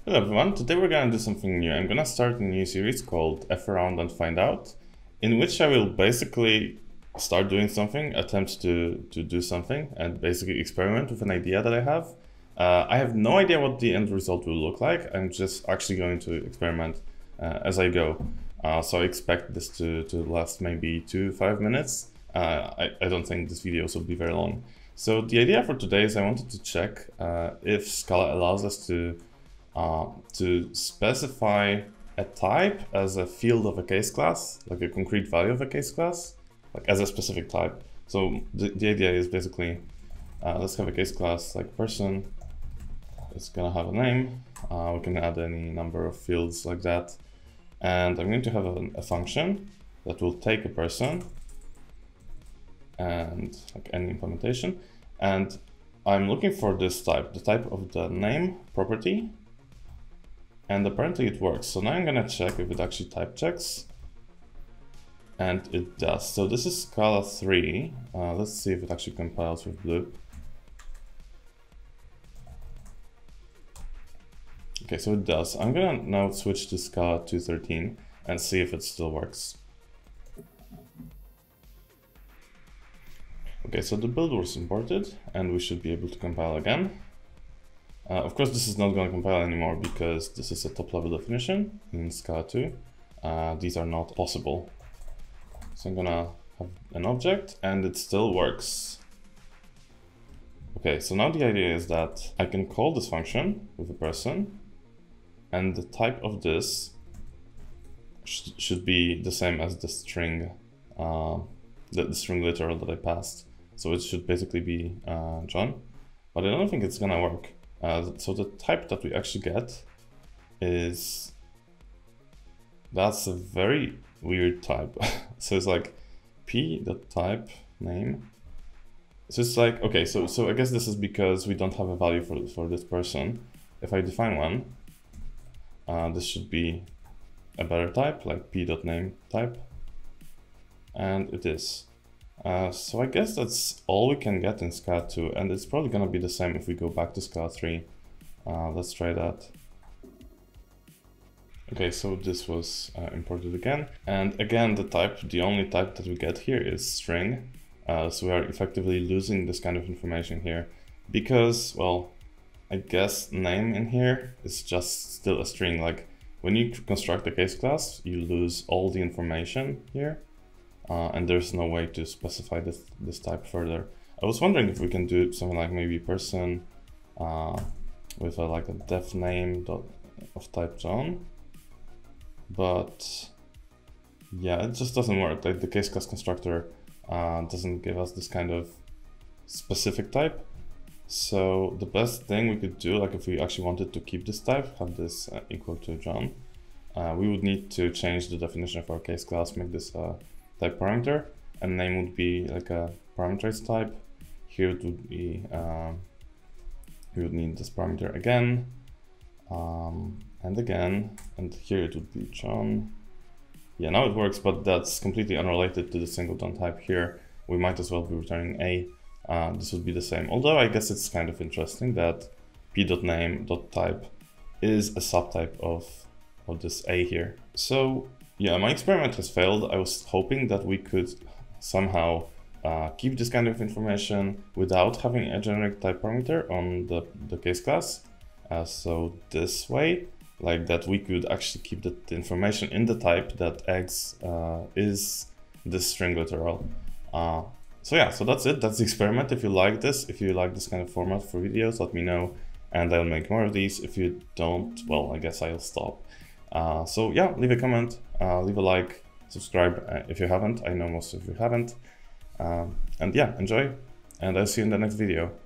Hello everyone, today we're gonna do something new. I'm gonna start a new series called F Around and Find Out, in which I will basically start doing something, attempt to do something, and basically experiment with an idea that I have. I have no idea what the end result will look like. I'm just actually going to experiment as I go. So I expect this to last maybe 2 to 5 minutes. I don't think this video will be very long. So the idea for today is I wanted to check if Scala allows us to specify a type as a field of a case class, like a concrete value of a case class, like as a specific type. So the idea is basically, let's have a case class like person. It's gonna have a name. We can add any number of fields like that. And I'm going to have a function that will take a person and like any implementation. And I'm looking for this type, the type of the name property. And apparently it works. So now I'm gonna check if it actually type checks. And it does. So this is Scala 3. Let's see if it actually compiles with Bloop. Okay, so it does. I'm gonna now switch to Scala 2.13 and see if it still works. Okay, so the build was imported and we should be able to compile again. Of course, this is not going to compile anymore because this is a top-level definition in Scala 2. These are not possible. So I'm gonna have an object and it still works. Okay, so now the idea is that I can call this function with a person and the type of this should be the same as the string, the string literal that I passed. So it should basically be John, but I don't think it's gonna work. So the type that we actually get is, that's a very weird type. So it's like p.type name. So it's like, okay, so I guess this is because we don't have a value for this person. If I define one, this should be a better type, like p.name type. And it is. So I guess that's all we can get in Scala 2, and it's probably gonna be the same if we go back to Scala 3. Let's try that. Okay, so this was imported again. And again, the only type that we get here is string. So we are effectively losing this kind of information here because, well, I guess name in here is just still a string. Like when you construct a case class, you lose all the information here. And there's no way to specify this type further. I was wondering if we can do something like maybe person with like a def name of type John, but yeah, it just doesn't work. Like the case class constructor doesn't give us this kind of specific type. So the best thing we could do, like if we actually wanted to keep this type, have this equal to John, we would need to change the definition of our case class, make this type parameter, and name would be like a parameterized type. Here it would be, we would need this parameter again, and again, and here it would be John. Yeah, now it works, but that's completely unrelated to the singleton type here. We might as well be returning a. This would be the same, although I guess it's kind of interesting that p.name.type is a subtype of this a here. So yeah, my experiment has failed. I was hoping that we could somehow keep this kind of information without having a generic type parameter on the case class. So this way, like that we could actually keep the information in the type that x is this string literal. So yeah, so that's it. That's the experiment. If you like this, if you like this kind of format for videos, let me know and I'll make more of these. If you don't, well, I guess I'll stop. So yeah, leave a comment, leave a like, subscribe if you haven't. I know most of you haven't. And yeah, enjoy, and I'll see you in the next video.